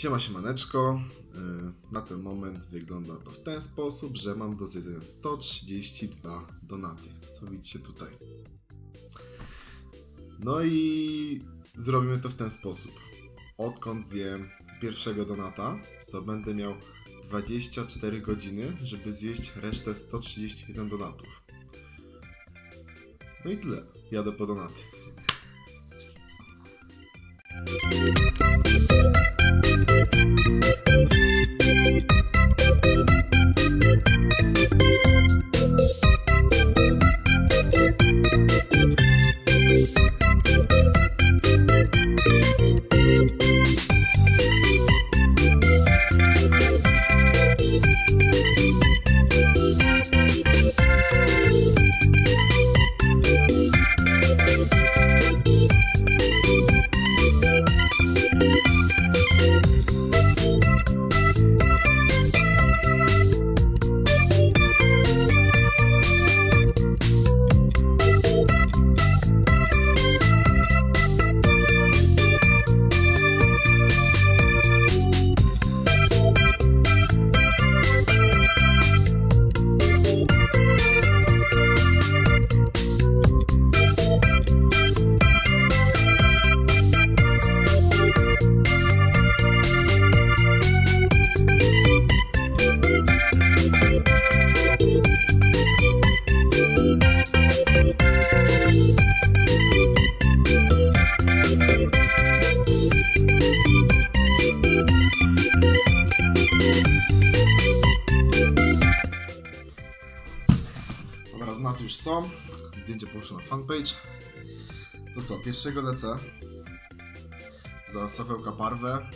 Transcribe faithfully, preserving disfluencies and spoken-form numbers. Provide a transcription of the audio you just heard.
Siema, siemaneczko. Na ten moment wygląda to w ten sposób, że mam do zjedzenia sto trzydzieści dwa donaty, co widzicie tutaj. No i zrobimy to w ten sposób. Odkąd zjem pierwszego donata, to będę miał dwadzieścia cztery godziny, żeby zjeść resztę sto trzydzieści jeden donatów. No i tyle. Jadę po donaty. Dobra, donaty już są, zdjęcie poruszę na fanpage. To co, pierwszego lecę za Sawełka Parwę.